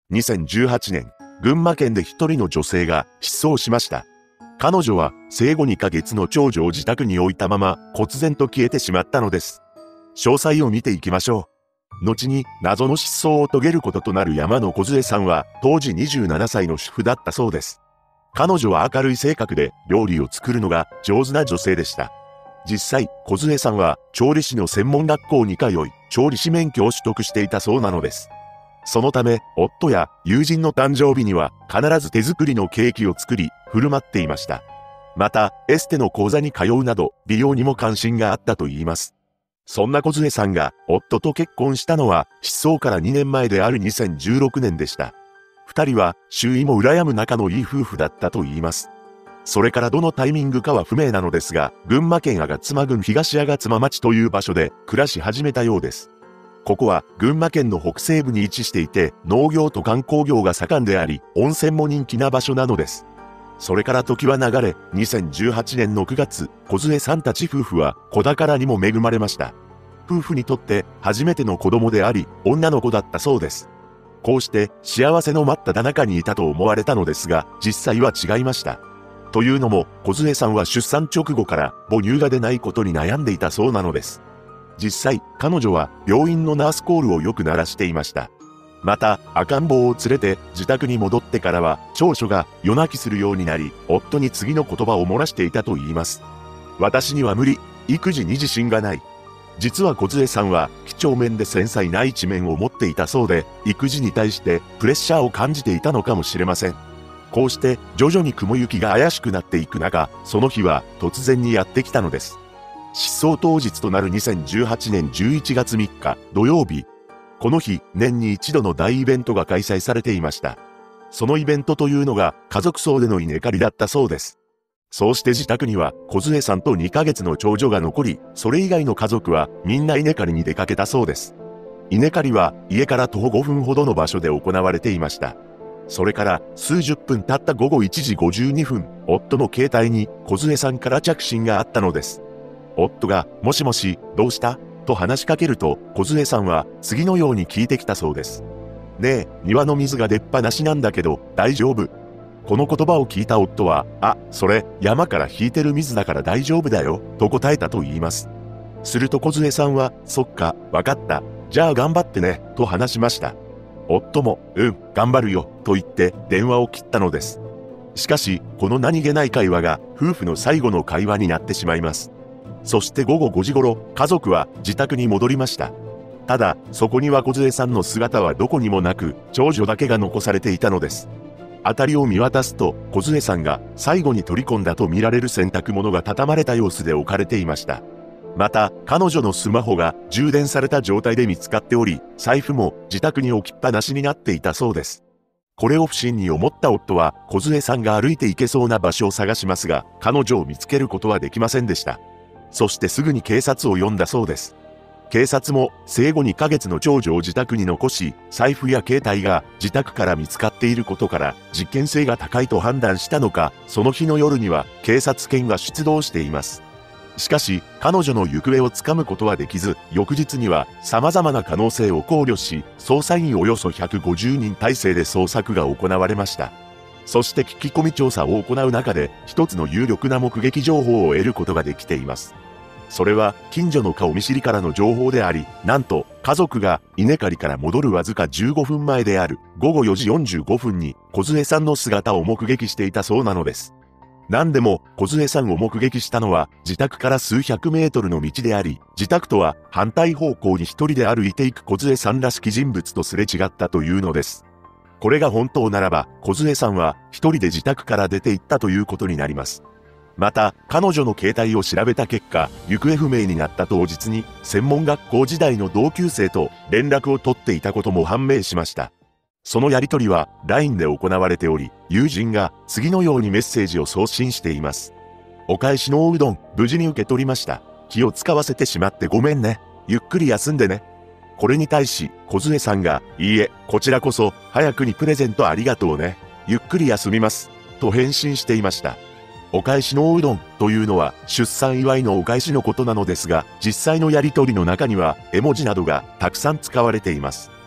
2018年、群馬県で一人の女性が失踪しました。彼女は生後2ヶ月の長女を自宅に置いたまま、忽然と消えてしまったのです。詳細を見ていきましょう。後に謎の失踪を遂げることとなる山野梢さんは、当時27歳の主婦だったそうです。彼女は明るい性格で料理を作るのが上手な女性でした。実際、梢さんは調理師の専門学校に通い、調理師免許を取得していたそうなのです。そのため、夫や友人の誕生日には必ず手作りのケーキを作り、振る舞っていました。また、エステの講座に通うなど、美容にも関心があったといいます。そんな梢さんが夫と結婚したのは、失踪から2年前である2016年でした。二人は周囲も羨む仲のいい夫婦だったといいます。それからどのタイミングかは不明なのですが、群馬県吾妻郡東吾妻町という場所で暮らし始めたようです。ここは群馬県の北西部に位置していて、農業と観光業が盛んであり、温泉も人気な場所なのです。それから時は流れ、2018年の9月、梢さんたち夫婦は子宝にも恵まれました。夫婦にとって初めての子供であり、女の子だったそうです。こうして幸せの真っただ中にいたと思われたのですが、実際は違いました。というのも、梢さんは出産直後から母乳が出ないことに悩んでいたそうなのです。実際、彼女は病院のナースコールをよく鳴らしていました。また、赤ん坊を連れて自宅に戻ってからは、長女が夜泣きするようになり、夫に次の言葉を漏らしていたと言います。私には無理、育児に自信がない。実は梢さんは、几帳面で繊細な一面を持っていたそうで、育児に対してプレッシャーを感じていたのかもしれません。こうして徐々に雲行きが怪しくなっていく中、その日は突然にやってきたのです。失踪当日となる2018年11月3日土曜日。この日、年に一度の大イベントが開催されていました。そのイベントというのが家族葬での稲刈りだったそうです。そうして自宅には梢さんと2ヶ月の長女が残り、それ以外の家族はみんな稲刈りに出かけたそうです。稲刈りは家から徒歩5分ほどの場所で行われていました。それから数十分経った午後1時52分、夫の携帯に梢さんから着信があったのです。夫が、もしもし、どうしたと話しかけると、梢さんは次のように聞いてきたそうです。ねえ、庭の水が出っ放しなんだけど、大丈夫？この言葉を聞いた夫は、それ、山から引いてる水だから大丈夫だよ、と答えたと言います。すると梢さんは、そっか、わかった。じゃあ頑張ってね、と話しました。夫も、頑張るよ、と言って電話を切ったのです。しかし、この何気ない会話が夫婦の最後の会話になってしまいます。そして午後5時頃、家族は自宅に戻りました。ただ、そこには梢さんの姿はどこにもなく、長女だけが残されていたのです。辺りを見渡すと、梢さんが最後に取り込んだと見られる洗濯物が畳まれた様子で置かれていました。また、彼女のスマホが充電された状態で見つかっており、財布も自宅に置きっぱなしになっていたそうです。これを不審に思った夫は、梢さんが歩いて行けそうな場所を探しますが、彼女を見つけることはできませんでした。そしてすぐに警察を呼んだそうです。警察も生後2ヶ月の長女を自宅に残し、財布や携帯が自宅から見つかっていることから実験性が高いと判断したのか、その日の夜には警察犬が出動しています。しかし、彼女の行方をつかむことはできず、翌日には様々な可能性を考慮し、捜査員およそ150人体制で捜索が行われました。そして聞き込み調査を行う中で、一つの有力な目撃情報を得ることができています。それは、近所の顔見知りからの情報であり、なんと、家族が稲刈りから戻るわずか15分前である午後4時45分に、梢さんの姿を目撃していたそうなのです。何でも、梢さんを目撃したのは、自宅から数百メートルの道であり、自宅とは反対方向に一人で歩いていく梢さんらしき人物とすれ違ったというのです。これが本当ならば、梢さんは一人で自宅から出て行ったということになります。また、彼女の携帯を調べた結果、行方不明になった当日に、専門学校時代の同級生と連絡を取っていたことも判明しました。そのやりとりは LINE で行われており、友人が次のようにメッセージを送信しています。お返しのおうどん、無事に受け取りました。気を使わせてしまってごめんね。ゆっくり休んでね。これに対し、梢さんが、いいえ、こちらこそ、早くにプレゼントありがとうね。ゆっくり休みます。と返信していました。お返しのおうどんというのは出産祝いのお返しのことなのですが、実際のやりとりの中には絵文字などがたくさん使われています。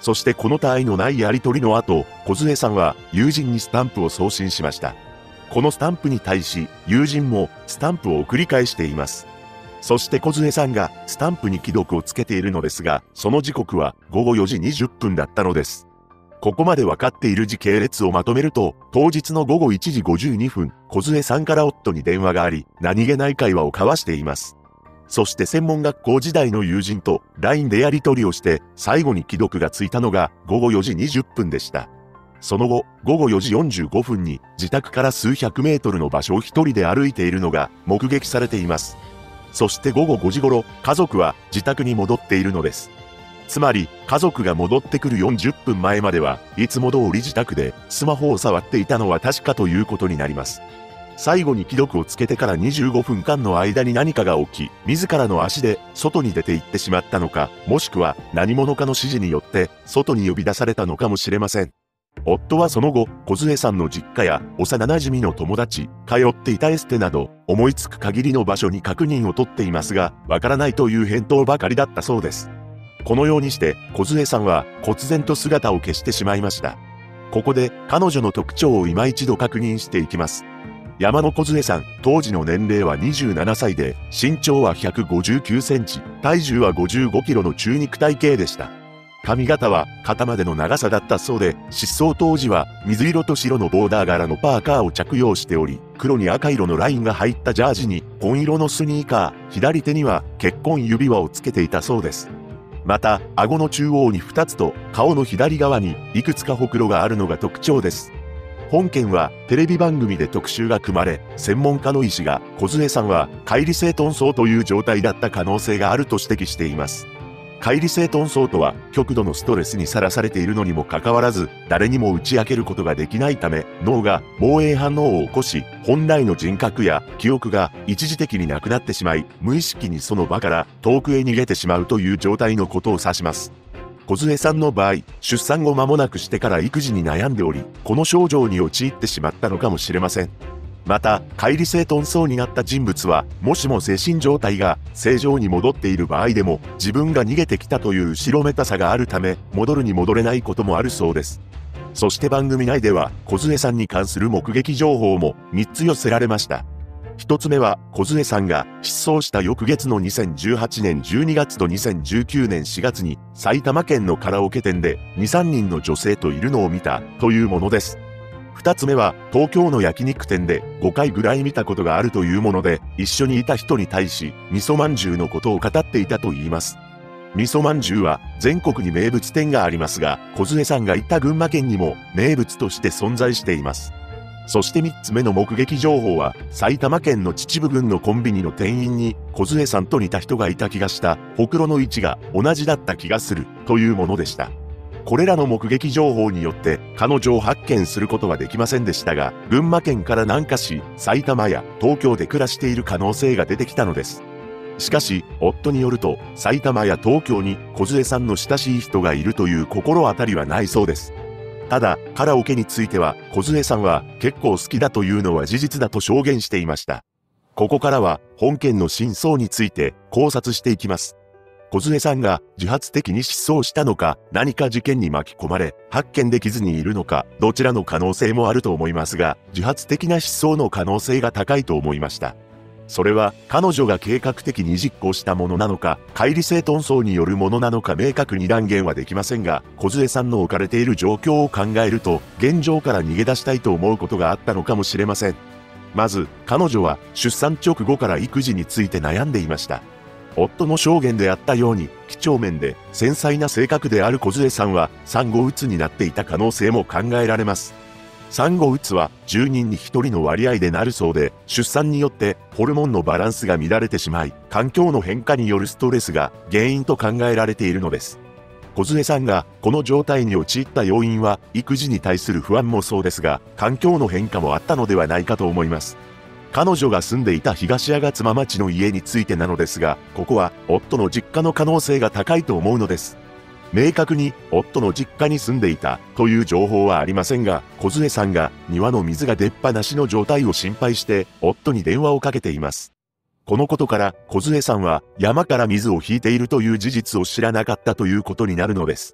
そしてこの他愛のないやりとりの後、梢さんは友人にスタンプを送信しました。このスタンプに対し、友人もスタンプを送り返しています。そして梢さんがスタンプに既読をつけているのですが、その時刻は午後4時20分だったのです。ここまで分かっている時系列をまとめると、当日の午後1時52分、梢さんから夫に電話があり、何気ない会話を交わしています。そして専門学校時代の友人と LINE でやり取りをして、最後に既読がついたのが午後4時20分でした。その後、午後4時45分に自宅から数百メートルの場所を一人で歩いているのが目撃されています。そして午後5時頃、家族は自宅に戻っているのです。つまり、家族が戻ってくる40分前まではいつも通り自宅でスマホを触っていたのは確かということになります。最後に既読をつけてから25分間の間に何かが起き、自らの足で外に出て行ってしまったのか、もしくは何者かの指示によって外に呼び出されたのかもしれません。夫はその後、梢さんの実家や幼馴染の友達、通っていたエステなど、思いつく限りの場所に確認を取っていますが、わからないという返答ばかりだったそうです。このようにして、梢さんは忽然と姿を消してしまいました。ここで彼女の特徴を今一度確認していきます。山野梢さん、当時の年齢は27歳で、身長は159センチ、体重は55キロの中肉体型でした。髪型は肩までの長さだったそうで、失踪当時は水色と白のボーダー柄のパーカーを着用しており、黒に赤色のラインが入ったジャージに紺色のスニーカー、左手には結婚指輪をつけていたそうです。また、顎の中央に2つと顔の左側にいくつかほくろがあるのが特徴です。本件はテレビ番組で特集が組まれ、専門家の医師が梢さんは解離性遁走という状態だった可能性があると指摘しています。解離性遁走とは極度のストレスにさらされているのにもかかわらず、誰にも打ち明けることができないため、脳が防衛反応を起こし、本来の人格や記憶が一時的になくなってしまい、無意識にその場から遠くへ逃げてしまうという状態のことを指します。梢さんの場合、出産後間もなくしてから育児に悩んでおり、この症状に陥ってしまったのかもしれません。また、解離性遁走になった人物は、もしも精神状態が正常に戻っている場合でも、自分が逃げてきたという後ろめたさがあるため、戻るに戻れないこともあるそうです。そして番組内では、梢さんに関する目撃情報も3つ寄せられました。一つ目は、梢さんが失踪した翌月の2018年12月と2019年4月に埼玉県のカラオケ店で2、3人の女性といるのを見たというものです。二つ目は、東京の焼肉店で5回ぐらい見たことがあるというもので、一緒にいた人に対し、味噌まんじゅうのことを語っていたと言います。味噌まんじゅうは全国に名物店がありますが、梢さんが行った群馬県にも名物として存在しています。そして3つ目の目撃情報は、埼玉県の秩父郡のコンビニの店員に、梢さんと似た人がいた気がした、ほくろの位置が同じだった気がする、というものでした。これらの目撃情報によって、彼女を発見することはできませんでしたが、群馬県から南下し、埼玉や東京で暮らしている可能性が出てきたのです。しかし、夫によると、埼玉や東京に梢さんの親しい人がいるという心当たりはないそうです。ただ、カラオケについては、梢さんは結構好きだというのは事実だと証言していました。ここからは、本件の真相について考察していきます。梢さんが自発的に失踪したのか、何か事件に巻き込まれ、発見できずにいるのか、どちらの可能性もあると思いますが、自発的な失踪の可能性が高いと思いました。それは彼女が計画的に実行したものなのか、解離性遁走によるものなのか明確に断言はできませんが、梢さんの置かれている状況を考えると、現状から逃げ出したいと思うことがあったのかもしれません。まず、彼女は出産直後から育児について悩んでいました。夫の証言であったように、几帳面で繊細な性格である梢さんは、産後うつになっていた可能性も考えられます。産後うつは10人に1人の割合でなるそうで、出産によってホルモンのバランスが乱れてしまい、環境の変化によるストレスが原因と考えられているのです。梢さんがこの状態に陥った要因は、育児に対する不安もそうですが、環境の変化もあったのではないかと思います。彼女が住んでいた東吾妻町の家についてなのですが、ここは夫の実家の可能性が高いと思うのです。明確に夫の実家に住んでいたという情報はありませんが、梢さんが庭の水が出っ放しの状態を心配して夫に電話をかけています。このことから梢さんは山から水を引いているという事実を知らなかったということになるのです。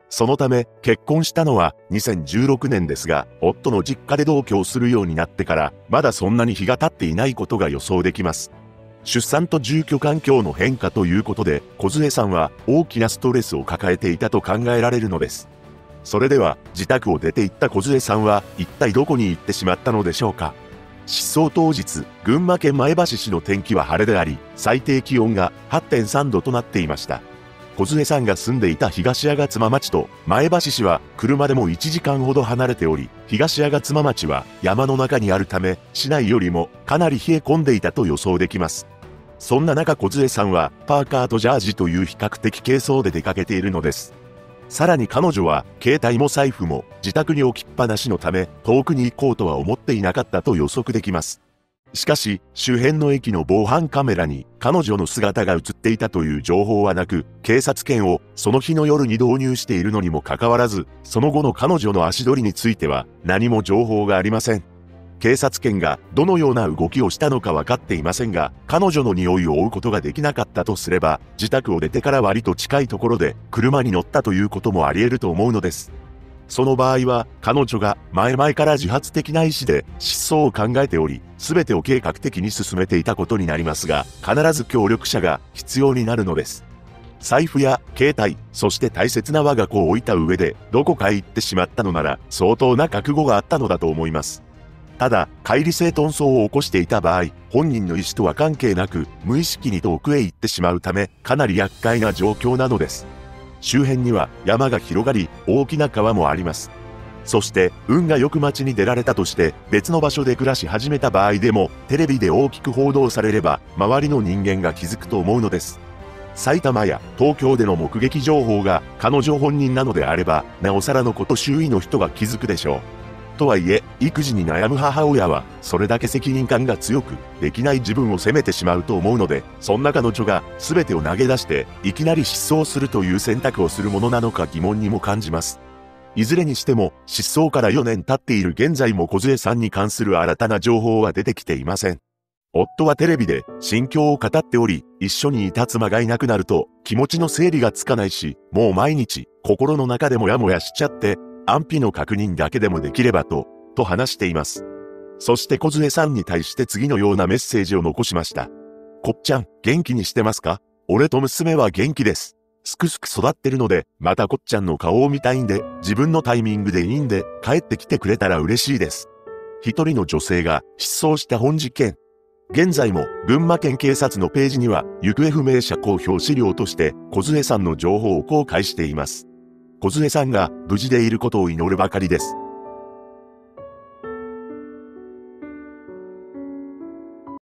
そのため、結婚したのは2016年ですが、夫の実家で同居をするようになってから、まだそんなに日が経っていないことが予想できます。出産と住居環境の変化ということで、梢さんは大きなストレスを抱えていたと考えられるのです。それでは、自宅を出て行った梢さんは、一体どこに行ってしまったのでしょうか。失踪当日、群馬県前橋市の天気は晴れであり、最低気温が 8.3 度となっていました。梢さんが住んでいた東吾妻町と前橋市は車でも1時間ほど離れており、東吾妻町は山の中にあるため、市内よりもかなり冷え込んでいたと予想できます。そんな中梢さんはパーカーとジャージという比較的軽装で出かけているのです。さらに彼女は携帯も財布も自宅に置きっぱなしのため遠くに行こうとは思っていなかったと予測できます。しかし周辺の駅の防犯カメラに彼女の姿が映っていたという情報はなく、警察犬をその日の夜に導入しているのにもかかわらず、その後の彼女の足取りについては何も情報がありません。警察犬がどのような動きをしたのか分かっていませんが、彼女の匂いを追うことができなかったとすれば、自宅を出てから割と近いところで車に乗ったということもあり得ると思うのです。その場合は、彼女が前々から自発的な意思で失踪を考えており、全てを計画的に進めていたことになりますが、必ず協力者が必要になるのです。財布や携帯、そして大切な我が子を置いた上で、どこかへ行ってしまったのなら、相当な覚悟があったのだと思います。ただ、乖離性遁走を起こしていた場合、本人の意思とは関係なく、無意識に遠くへ行ってしまうため、かなり厄介な状況なのです。周辺には山が広がり、大きな川もあります。そして、運が良く街に出られたとして、別の場所で暮らし始めた場合でも、テレビで大きく報道されれば、周りの人間が気づくと思うのです。埼玉や東京での目撃情報が彼女本人なのであれば、なおさらのこと周囲の人が気づくでしょう。とはいえ、育児に悩む母親は、それだけ責任感が強く、できない自分を責めてしまうと思うので、そんな彼女が全てを投げ出して、いきなり失踪するという選択をするものなのか疑問にも感じます。いずれにしても、失踪から4年経っている現在も梢さんに関する新たな情報は出てきていません。夫はテレビで心境を語っており、一緒にいた妻がいなくなると、気持ちの整理がつかないし、もう毎日、心の中でもやもやしちゃって、安否の確認だけでもできればと話しています。そして梢さんに対して次のようなメッセージを残しました。こっちゃん、元気にしてますか？俺と娘は元気です。すくすく育ってるので、またこっちゃんの顔を見たいんで、自分のタイミングでいいんで、帰ってきてくれたら嬉しいです。一人の女性が失踪した本事件。現在も群馬県警察のページには、行方不明者公表資料として、梢さんの情報を公開しています。梢さんが無事でいることを祈るばかりです。